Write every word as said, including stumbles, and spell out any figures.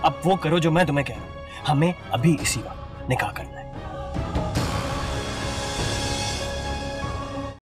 अब वो करो जो मैं तुम्हें कह रहा हूँ। हमें अभी इसी वक्त निकाह करना है।